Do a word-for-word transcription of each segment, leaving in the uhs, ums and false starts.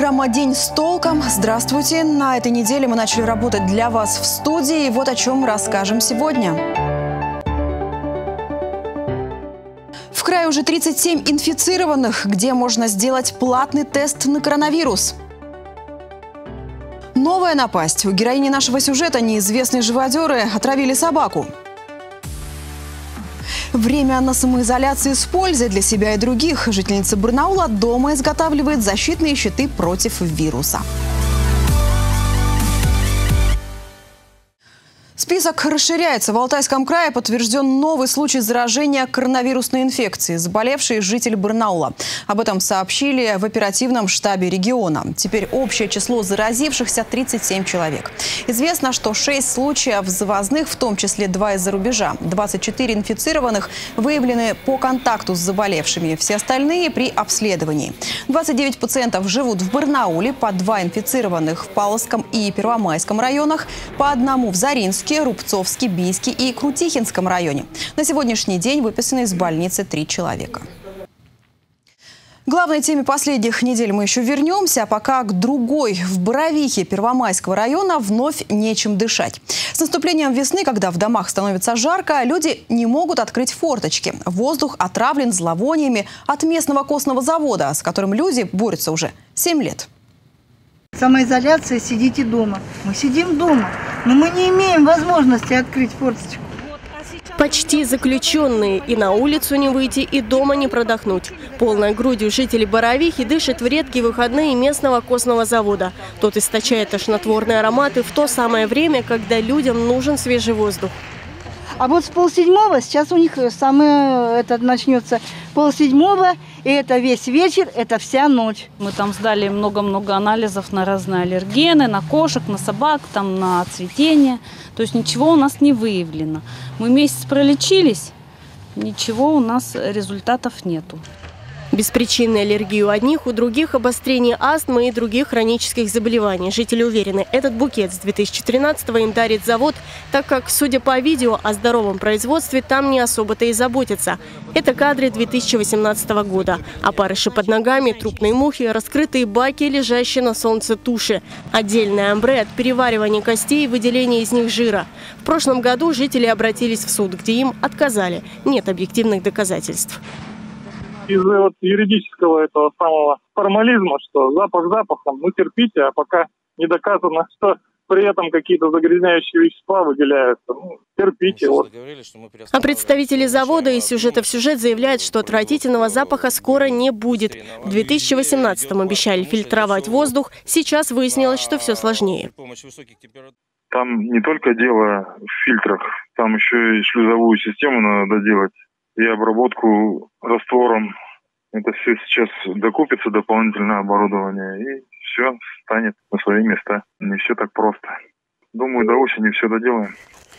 Программа «День с толком». Здравствуйте. На этой неделе мы начали работать для вас в студии. И вот о чем расскажем сегодня. В крае уже тридцать семь инфицированных, где можно сделать платный тест на коронавирус. Новая напасть. У героини нашего сюжета неизвестные живодеры отравили собаку. Время на самоизоляции с пользой для себя и других. Жительница Барнаула дома изготавливает защитные щиты против вируса. Список расширяется. В Алтайском крае подтвержден новый случай заражения коронавирусной инфекцией. Заболевший житель Барнаула. Об этом сообщили в оперативном штабе региона. Теперь общее число заразившихся – тридцать семь человек. Известно, что шесть случаев завозных, в том числе два из-за рубежа. двадцать четыре инфицированных выявлены по контакту с заболевшими. Все остальные при обследовании. двадцать девять пациентов живут в Барнауле, по два инфицированных в Павловском и Первомайском районах, по одному в Заринске, Рубцовске, Бийске и Крутихинском районе. На сегодняшний день выписаны из больницы три человека. К главной теме последних недель мы еще вернемся, а пока к другой. В Боровихе Первомайского района вновь нечем дышать. С наступлением весны, когда в домах становится жарко, люди не могут открыть форточки. Воздух отравлен зловониями от местного костного завода, с которым люди борются уже семь лет. Самоизоляция, сидите дома. Мы сидим дома, но мы не имеем возможности открыть форточку. Почти заключенные. И на улицу не выйти, и дома не продохнуть. Полной грудью жители Боровихи дышат в редкие выходные местного костного завода. Тот источает тошнотворные ароматы в то самое время, когда людям нужен свежий воздух. А вот с полседьмого сейчас у них самое это начнется. Полседьмого, и это весь вечер, это вся ночь. Мы там сдали много-много анализов на разные аллергены, на кошек, на собак, там на цветение. То есть ничего у нас не выявлено. Мы месяц пролечились, ничего у нас результатов нету. Беспричинная аллергия у одних, у других обострение астмы и других хронических заболеваний. Жители уверены, этот букет с две тысячи тринадцатого им дарит завод, так как, судя по видео, о здоровом производстве там не особо-то и заботятся. Это кадры две тысячи восемнадцатого года. Опарыши под ногами, трупные мухи, раскрытые баки, лежащие на солнце туши. Отдельное амбре от переваривания костей и выделения из них жира. В прошлом году жители обратились в суд, где им отказали. Нет объективных доказательств. Из-за вот юридического этого самого формализма, что запах запахом, ну терпите, а пока не доказано, что при этом какие-то загрязняющие вещества выделяются, ну терпите. Вот. А представители завода из сюжета в сюжет заявляют, что отвратительного запаха скоро не будет. В две тысячи восемнадцатом обещали фильтровать воздух, сейчас выяснилось, что все сложнее. Там не только дело в фильтрах, там еще и шлюзовую систему надо делать. И обработку раствором. Это все сейчас докупится, дополнительное оборудование, и все станет на свои места. Не все так просто. Думаю, до осени все доделаем.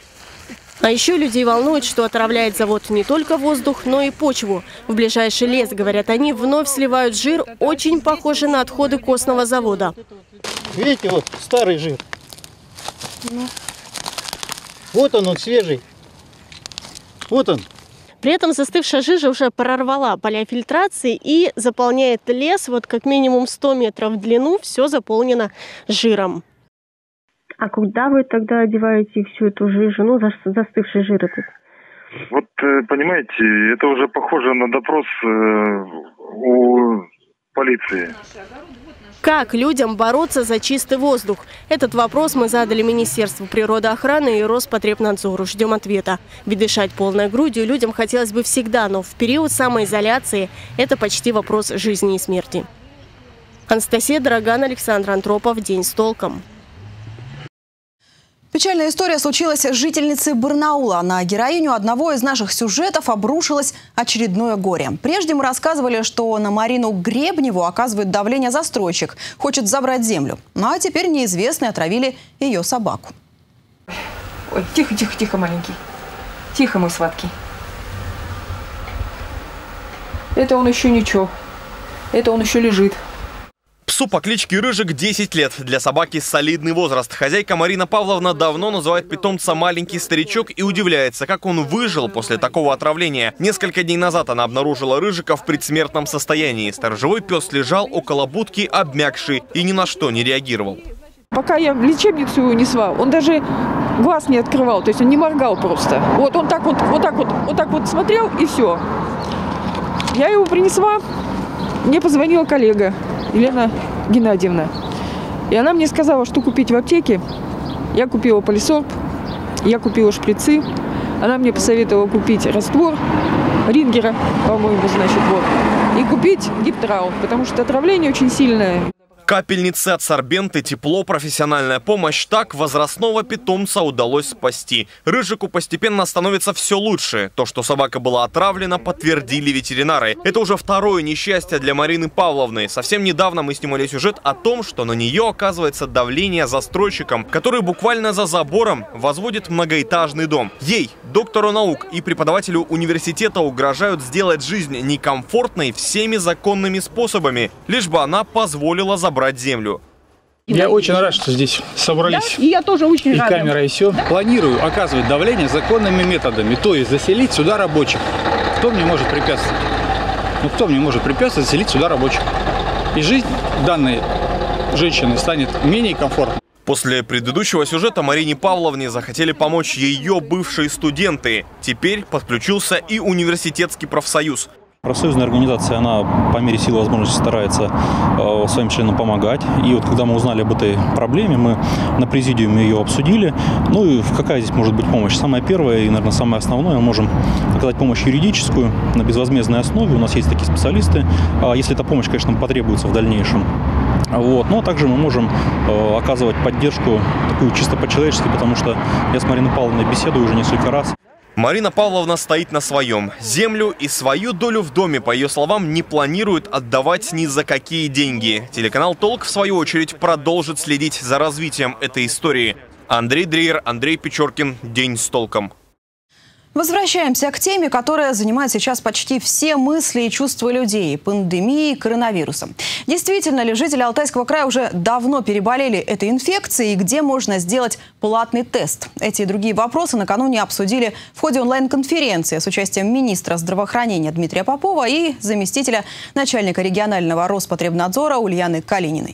А еще людей волнует, что отравляет завод не только воздух, но и почву. В ближайший лес, говорят они, вновь сливают жир, очень похожий на отходы костного завода. Видите, вот старый жир. Вот он, он свежий. Вот он. При этом застывшая жижа уже прорвала поля фильтрации и заполняет лес. Вот как минимум сто метров в длину, все заполнено жиром. А куда вы тогда одеваете всю эту жижу, ну, застывший жир этот? Вот, понимаете, это уже похоже на допрос у полиции. Как людям бороться за чистый воздух? Этот вопрос мы задали Министерству природоохраны и Роспотребнадзору. Ждем ответа. Ведь дышать полной грудью людям хотелось бы всегда, но в период самоизоляции это почти вопрос жизни и смерти. Анастасия Дороган, Александр Антропов. День с толком. Печальная история случилась с жительницей Барнаула. На героиню одного из наших сюжетов обрушилось очередное горе. Прежде мы рассказывали, что на Марину Гребневу оказывает давление застройщик, хочет забрать землю. Ну а теперь неизвестные отравили ее собаку. Ой, тихо, тихо, тихо, маленький. Тихо, мой сладкий. Это он еще ничего. Это он еще лежит. Псу по кличке Рыжик десять лет. Для собаки солидный возраст. Хозяйка Марина Павловна давно называет питомца «маленький старичок» и удивляется, как он выжил после такого отравления. Несколько дней назад она обнаружила Рыжика в предсмертном состоянии. Сторожевой пес лежал около будки, обмякший, и ни на что не реагировал. Пока я в лечебницу его несла, он даже глаз не открывал, то есть он не моргал просто. Вот он так вот, вот так вот, вот так вот смотрел, и все. Я его принесла, мне позвонила коллега Елена Геннадьевна. И она мне сказала, что купить в аптеке. Я купила полисорб, я купила шприцы. Она мне посоветовала купить раствор Рингера, по-моему, значит, вот. И купить гиптрал, потому что отравление очень сильное. Капельницы, адсорбенты, тепло, профессиональная помощь. Так возрастного питомца удалось спасти. Рыжику постепенно становится все лучше. То, что собака была отравлена, подтвердили ветеринары. Это уже второе несчастье для Марины Павловны. Совсем недавно мы снимали сюжет о том, что на нее оказывается давление застройщиком, который буквально за забором возводит многоэтажный дом. Ей, доктору наук и преподавателю университета, угрожают сделать жизнь некомфортной всеми законными способами, лишь бы она позволила забрать брать землю. Я очень рад, что здесь собрались. Да? И я тоже очень и рада. камера, и все. Да? Планирую оказывать давление законными методами, то есть заселить сюда рабочих. Кто мне может препятствовать? Ну, кто мне может препятствовать заселить сюда рабочих? И жизнь данной женщины станет менее комфортной. После предыдущего сюжета Марине Павловне захотели помочь ее бывшие студенты. Теперь подключился и университетский профсоюз. Профсоюзная организация, она по мере силы возможности старается э, своим членам помогать. И вот когда мы узнали об этой проблеме, мы на президиуме ее обсудили. Ну и какая здесь может быть помощь? Самое первое и, наверное, самое основное, мы можем оказать помощь юридическую на безвозмездной основе. У нас есть такие специалисты. А если эта помощь, конечно, потребуется в дальнейшем. Вот. Но также мы можем э, оказывать поддержку такую чисто по-человечески, потому что я с Мариной Павловной беседую уже несколько раз. Марина Павловна стоит на своем. Землю и свою долю в доме, по ее словам, не планирует отдавать ни за какие деньги. Телеканал «Толк», в свою очередь, продолжит следить за развитием этой истории. Андрей Дриер, Андрей Печоркин. День с толком. Возвращаемся к теме, которая занимает сейчас почти все мысли и чувства людей – пандемии коронавируса. Действительно ли жители Алтайского края уже давно переболели этой инфекцией и где можно сделать платный тест? Эти и другие вопросы накануне обсудили в ходе онлайн-конференции с участием министра здравоохранения Дмитрия Попова и заместителя начальника регионального Роспотребнадзора Ульяны Калининой.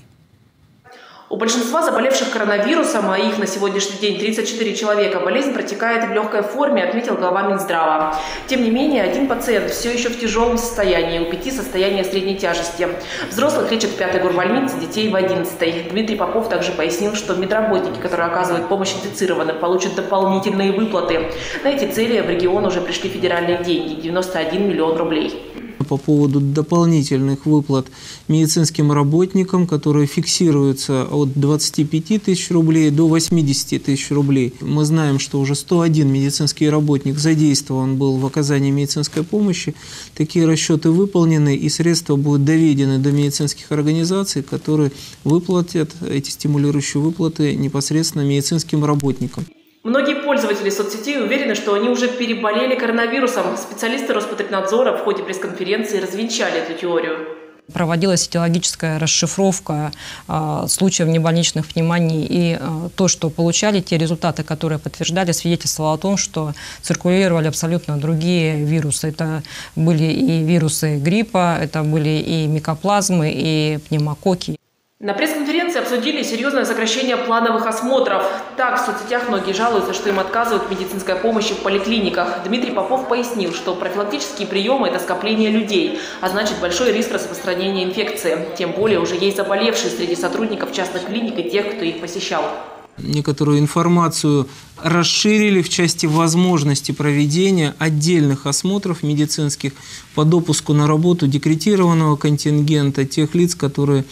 У большинства заболевших коронавирусом, а их на сегодняшний день тридцать четыре человека, болезнь протекает в легкой форме, отметил глава Минздрава. Тем не менее, один пациент все еще в тяжелом состоянии, у пяти состояние средней тяжести. Взрослых лечат в пятой горбольнице, детей в одиннадцатой. Дмитрий Попов также пояснил, что медработники, которые оказывают помощь инфицированным, получат дополнительные выплаты. На эти цели в регион уже пришли федеральные деньги – девяносто один миллион рублей. По поводу дополнительных выплат медицинским работникам, которые фиксируются от двадцати пяти тысяч рублей до восьмидесяти тысяч рублей. Мы знаем, что уже сто один медицинский работник задействован был в оказании медицинской помощи. Такие расчеты выполнены, и средства будут доведены до медицинских организаций, которые выплатят эти стимулирующие выплаты непосредственно медицинским работникам. Многие пользователи соцсетей уверены, что они уже переболели коронавирусом. Специалисты Роспотребнадзора в ходе пресс-конференции развенчали эту теорию. Проводилась этиологическая расшифровка э, случаев небольничных пневмоний. И э, то, что получали, те результаты, которые подтверждали, свидетельствовало о том, что циркулировали абсолютно другие вирусы. Это были и вирусы гриппа, это были и микоплазмы, и пневмококки. На пресс-конференции обсудили серьезное сокращение плановых осмотров. Так, в соцсетях многие жалуются, что им отказывают в медицинской помощи в поликлиниках. Дмитрий Попов пояснил, что профилактические приемы – это скопление людей, а значит большой риск распространения инфекции. Тем более уже есть заболевшие среди сотрудников частных клиник и тех, кто их посещал. Некоторую информацию расширили в части возможности проведения отдельных осмотров медицинских по допуску на работу декретированного контингента, тех лиц, которые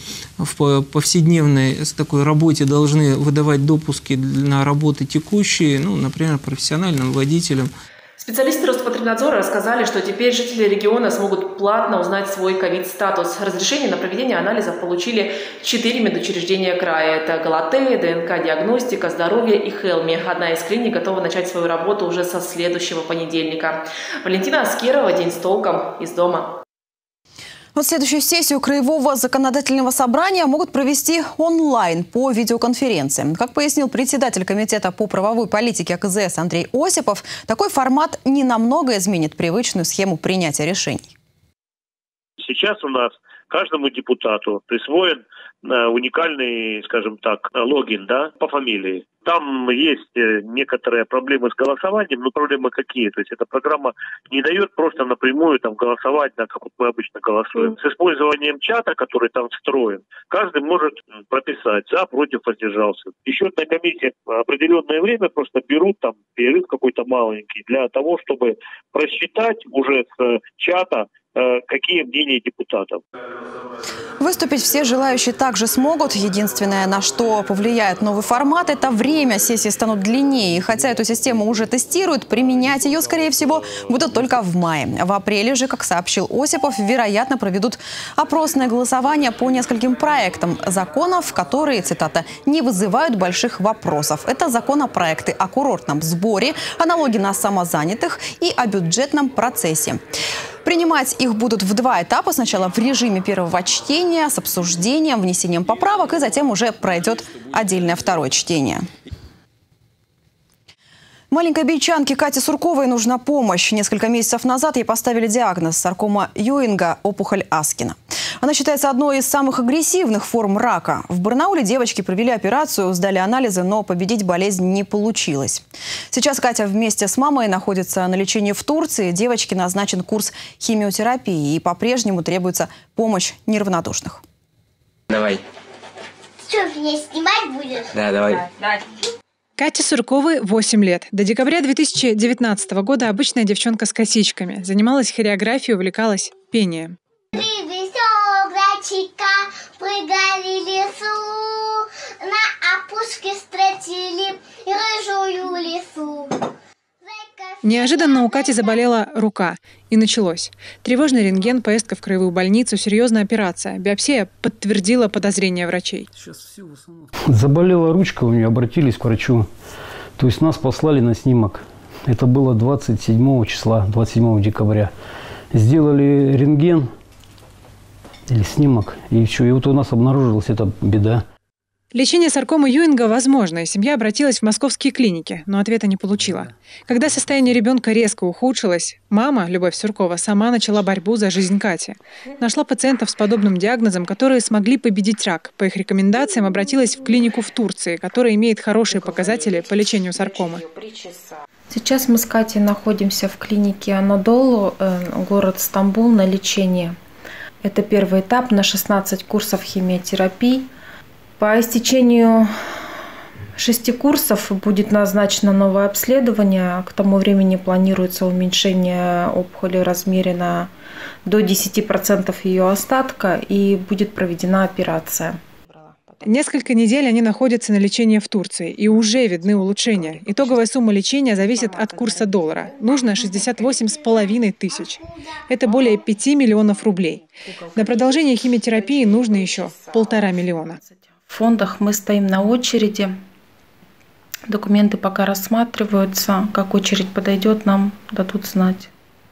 в повседневной такой работе должны выдавать допуски на работы текущие, ну, например, профессиональным водителям. Специалисты Роспотребнадзора рассказали, что теперь жители региона смогут платно узнать свой ковид-статус. Разрешение на проведение анализов получили четыре медучреждения края. Это Галатея, ДНК-диагностика, здоровье и Хелми. Одна из клиник готова начать свою работу уже со следующего понедельника. Валентина Аскерова, День с толком, из дома. Вот следующую сессию Краевого законодательного собрания могут провести онлайн по видеоконференции. Как пояснил председатель комитета по правовой политике АКЗС Андрей Осипов, такой формат ненамного изменит привычную схему принятия решений. Сейчас у нас каждому депутату присвоен уникальный, скажем так, логин, да, по фамилии. Там есть некоторые проблемы с голосованием, но проблемы какие? То есть эта программа не дает просто напрямую там голосовать, да, как вот мы обычно голосуем. С использованием чата, который там встроен, каждый может прописать за, против, воздержался. И счетная комиссия определенное время просто берут там перерыв какой-то маленький для того, чтобы просчитать уже с чата, какие мнения депутатов. Выступить все желающие также смогут. Единственное, на что повлияет новый формат, это время. Сессии станут длиннее. И хотя эту систему уже тестируют, применять ее, скорее всего, будут только в мае. В апреле же, как сообщил Осипов, вероятно, проведут опросное голосование по нескольким проектам законов, которые, цитата, «не вызывают больших вопросов». Это законопроекты о курортном сборе, о налоге на самозанятых и о бюджетном процессе. Принимать их будут в два этапа. Сначала в режиме первого чтения с обсуждением, внесением поправок, и затем уже пройдет отдельное второе чтение. Маленькой бельчанке Кате Сурковой нужна помощь. Несколько месяцев назад ей поставили диагноз саркома Юинга, опухоль Аскина. Она считается одной из самых агрессивных форм рака. В Барнауле девочки провели операцию, сдали анализы, но победить болезнь не получилось. Сейчас Катя вместе с мамой находится на лечении в Турции. Девочке назначен курс химиотерапии, и по-прежнему требуется помощь неравнодушных. Давай. Что, меня снимать будешь? Да, давай. Давай. Кате Сурковой восемь лет. До декабря две тысячи девятнадцатого года обычная девчонка с косичками. Занималась хореографией, увлекалась пением. Три веселограчика прыгали в лесу, на опушке встретили рыжую лису. Неожиданно у Кати заболела рука. И началось. Тревожный рентген, поездка в краевую больницу, серьезная операция. Биопсия подтвердила подозрения врачей. Заболела ручка, у нее обратились к врачу. То есть нас послали на снимок. Это было двадцать седьмого числа, двадцать седьмого декабря. Сделали рентген или снимок, и все. И вот у нас обнаружилась эта беда. Лечение саркомы Юинга возможно, и семья обратилась в московские клиники, но ответа не получила. Когда состояние ребенка резко ухудшилось, мама, Любовь Суркова, сама начала борьбу за жизнь Кати. Нашла пациентов с подобным диагнозом, которые смогли победить рак. По их рекомендациям обратилась в клинику в Турции, которая имеет хорошие показатели по лечению саркомы. Сейчас мы с Катей находимся в клинике Анадолу, город Стамбул, на лечении. Это первый этап на шестнадцать курсов химиотерапии. По истечению шести курсов будет назначено новое обследование. К тому времени планируется уменьшение опухоли в размере на до десяти процентов ее остатка, и будет проведена операция. Несколько недель они находятся на лечении в Турции, и уже видны улучшения. Итоговая сумма лечения зависит от курса доллара. Нужно шестьдесят восемь с половиной тысяч. Это более пяти миллионов рублей. На продолжение химиотерапии нужно еще полтора миллиона. В фондах мы стоим на очереди. Документы пока рассматриваются. Как очередь подойдет, нам дадут знать.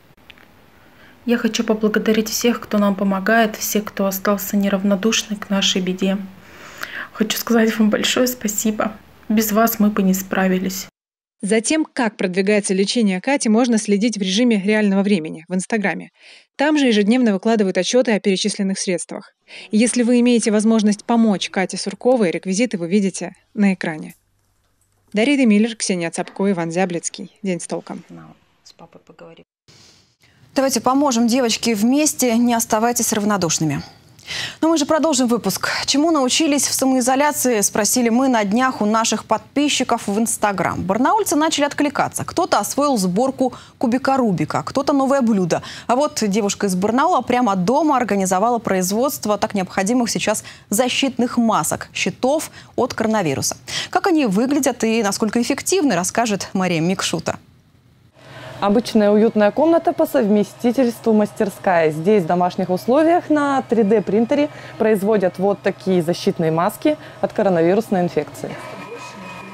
Я хочу поблагодарить всех, кто нам помогает, всех, кто остался неравнодушный к нашей беде. Хочу сказать вам большое спасибо. Без вас мы бы не справились. Затем, как продвигается лечение Кати, можно следить в режиме реального времени в Инстаграме. Там же ежедневно выкладывают отчеты о перечисленных средствах. И если вы имеете возможность помочь Кате Сурковой, реквизиты вы видите на экране. Дарья Демиллер, Ксения Цапко, Иван Зяблицкий. День с толком. С папой поговорим. Давайте поможем девочке вместе, не оставайтесь равнодушными. Но мы же продолжим выпуск. Чему научились в самоизоляции, спросили мы на днях у наших подписчиков в Инстаграм. Барнаульцы начали откликаться. Кто-то освоил сборку кубика Рубика, кто-то новое блюдо. А вот девушка из Барнаула прямо дома организовала производство так необходимых сейчас защитных масок, щитов от коронавируса. Как они выглядят и насколько эффективны, расскажет Мария Микшута. Обычная уютная комната по совместительству мастерская. Здесь в домашних условиях на три дэ принтере производят вот такие защитные маски от коронавирусной инфекции.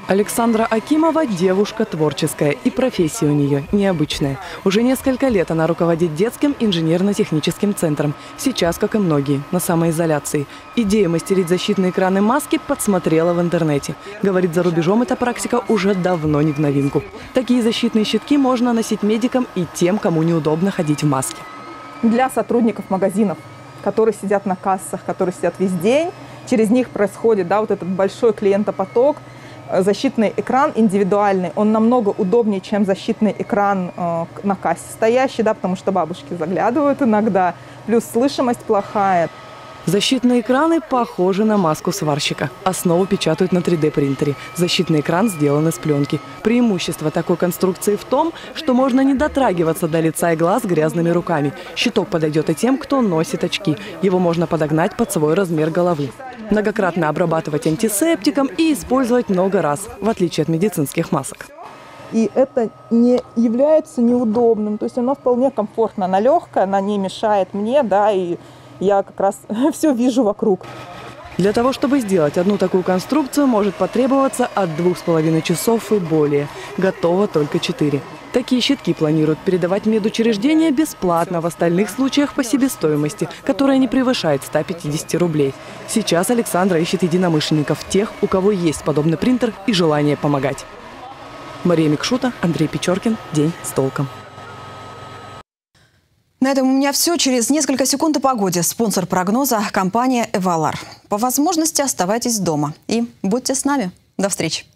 Александра Акимова – девушка творческая, и профессия у нее необычная. Уже несколько лет она руководит детским инженерно-техническим центром. Сейчас, как и многие, на самоизоляции. Идею мастерить защитные экраны маски подсмотрела в интернете. Говорит, за рубежом эта практика уже давно не в новинку. Такие защитные щитки можно носить медикам и тем, кому неудобно ходить в маске. Для сотрудников магазинов, которые сидят на кассах, которые сидят весь день, через них происходит, да, вот этот большой клиентопоток. Защитный экран индивидуальный, он намного удобнее, чем защитный экран э, на кассе стоящий, да, потому что бабушки заглядывают иногда, плюс слышимость плохая. Защитные экраны похожи на маску сварщика. Основу печатают на три дэ принтере. Защитный экран сделан из пленки. Преимущество такой конструкции в том, что можно не дотрагиваться до лица и глаз грязными руками. Щиток подойдет и тем, кто носит очки. Его можно подогнать под свой размер головы. Многократно обрабатывать антисептиком и использовать много раз, в отличие от медицинских масок. И это не является неудобным, то есть она вполне комфортна, она легкая, она не мешает мне, да, и я как раз все вижу вокруг. Для того, чтобы сделать одну такую конструкцию, может потребоваться от двух с половиной часов и более. Готово только четыре. Такие щитки планируют передавать медучреждения бесплатно, в остальных случаях по себестоимости, которая не превышает ста пятидесяти рублей. Сейчас Александра ищет единомышленников, тех, у кого есть подобный принтер и желание помогать. Мария Микшута, Андрей Печоркин. День с толком. На этом у меня все. Через несколько секунд о погоде. Спонсор прогноза – компания «Эвалар». По возможности оставайтесь дома и будьте с нами. До встречи.